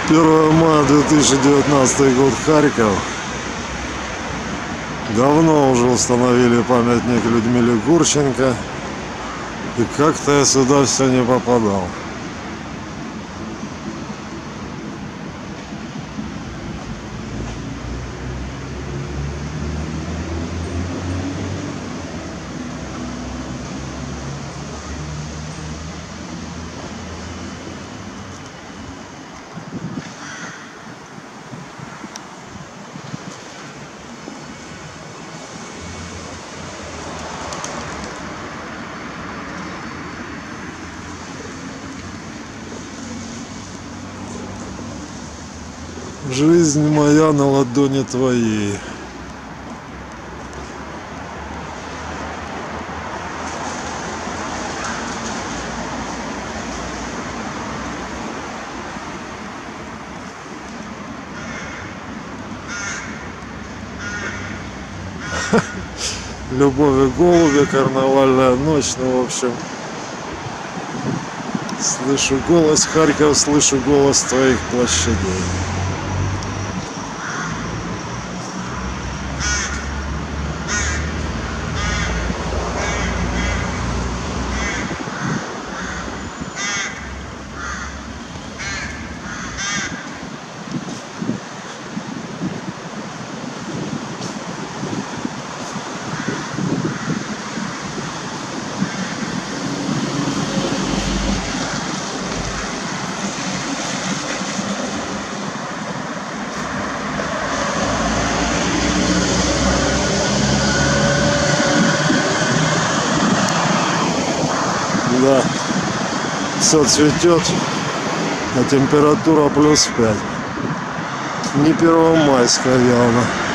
1 мая 2019 год, Харьков. Давно уже установили памятник Людмиле Гурченко, и как-то я сюда все не попадал. Жизнь моя на ладони твоей. Любовь и голуби, карнавальная ночь, ну в общем. Слышу голос, Харьков, слышу голос твоих площадей. Да, все цветет, а температура +5. Не первомайская явно.